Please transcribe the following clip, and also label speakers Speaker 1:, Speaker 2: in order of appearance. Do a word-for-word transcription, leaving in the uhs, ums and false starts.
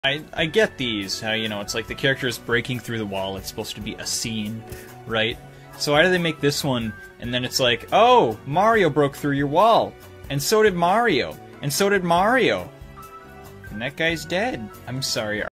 Speaker 1: I, I get these, how, you know, it's like the character is breaking through the wall, it's supposed to be a scene, right? So why do they make this one, and then it's like, oh, Mario broke through your wall, and so did Mario, and so did Mario, and that guy's dead. I'm sorry,